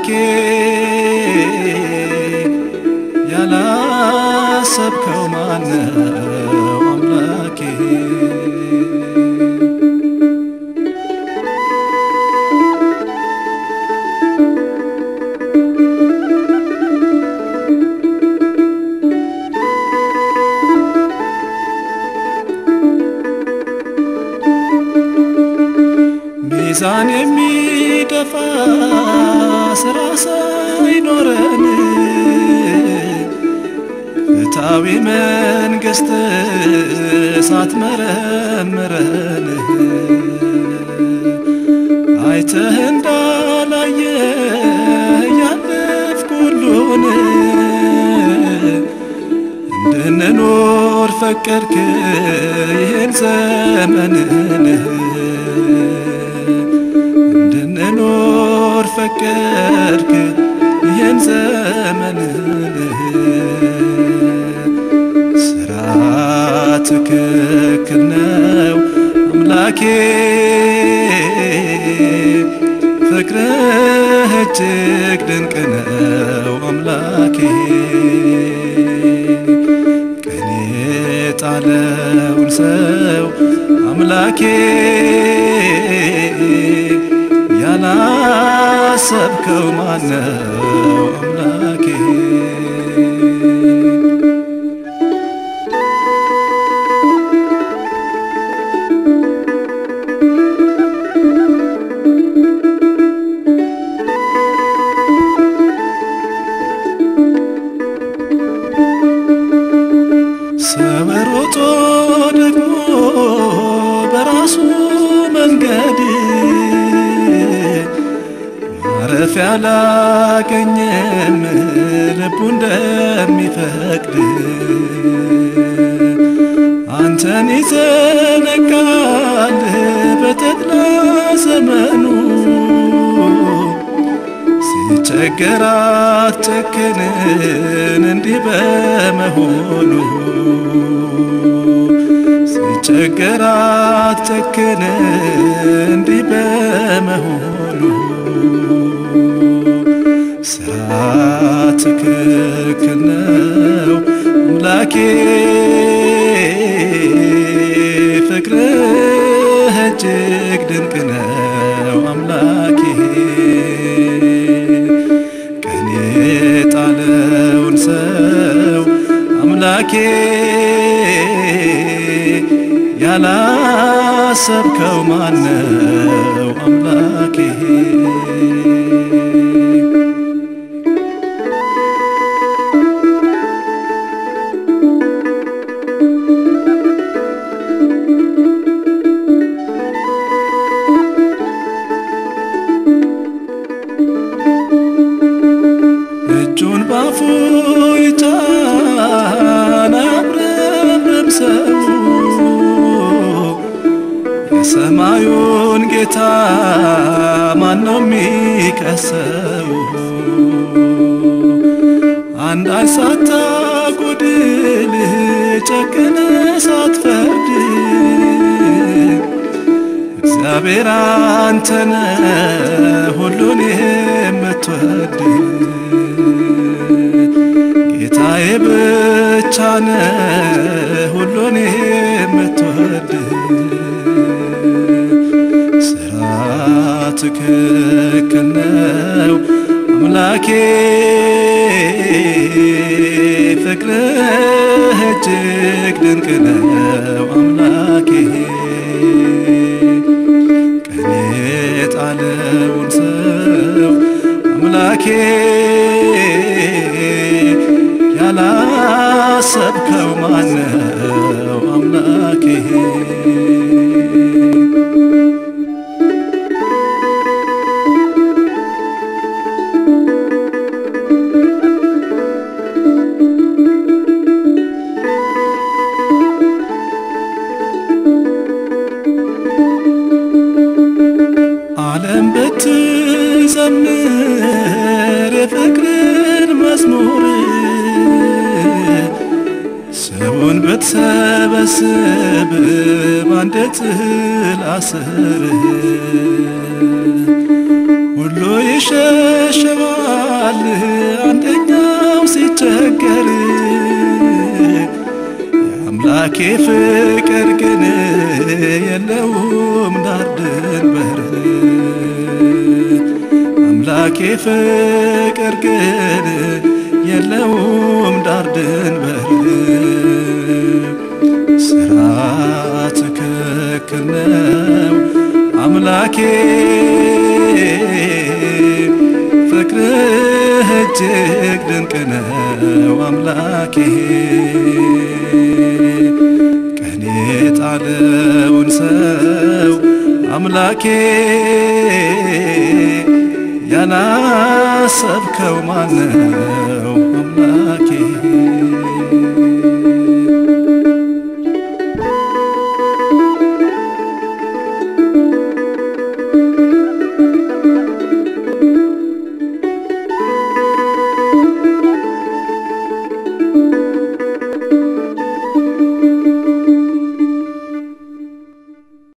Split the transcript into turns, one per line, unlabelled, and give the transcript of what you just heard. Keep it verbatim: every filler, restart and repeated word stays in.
አምላኬ ያላሰብከው ማነው አምላኬ ሚዛን የሚደፋ ስራ ሳይኖረን ፍትሃዊ መንግሥት ሳትመረምረን አይተህ እንዳላየ ያለፍክ ሁሉን እንድንኖር ፈቀድክ ይህን ዘመንን እንድንኖር ፈቀድክ ይህን ዘመንን ስራ ትክክል ነው አምላኬ ፍቅርህ እጅግ ድንቅ ነው አምላኬ ቀኔ ጣለውን ሰው አምላኬ ያላሰብከው ማነው አምላኬ ሰው ሮጦ ደግሞ በራሱ መንገድ ማረፊያ አላገኘም ልቡ እንደሚፈቅድ አንተን ይዘነጋል በተድላ ዘመኑ ሲቸገር አትጨክንን እንዲህ በመሆኑ ሲቸገር አትጨክንን እንዲህ በመሆኑ ስራ ትክክል ነው አምላኬ ፍቅርህ እጅግ ድንቅ ነው አምላኬ ቀኔ ጣለውን ሰው አምላኬ ያላሰብከው ማነው አምላኬ እጁን ባፉ ይጫን አያጉረምርም ሰው የሰማዩን ጌታ ማነው የሚከሰው አንዳች ሳታጎድል ጨክነህ ሳትፈርድ እግዚአብሔር አንተ ነህ ሁሉን የምትወድ ጌታዬ ብቻ ነህ ሁሉን የምትወድ ስራ ትክክል ነው አምላኬ ፍቅርህ እጅግ ድንቅ ነው አምላኬ ቀኔ ጣለውን ሰው አምላኬ ያላሰብከው ማነው አምላኬ ዓለም ብትዘምር የፍቅርን መዝሙር ሰውን ብትሰበስብ ባንድ ጥላ ስር ሁሉ ይሸሸዋል አንደኛው ሲቸገር የአምላኬ ፍቅር ግን የለውም ዳር ድንበር አምላኬ ፍቅር ግን የለውም ዳር ድንበር ስራ ትክክል ነው አምላኬ ፍቅርህ እጅግ ድንቅ ነው አምላኬ ቀኔ ጣለውን ሰው አምላኬ ያላሰብከው ማነው አምላኬ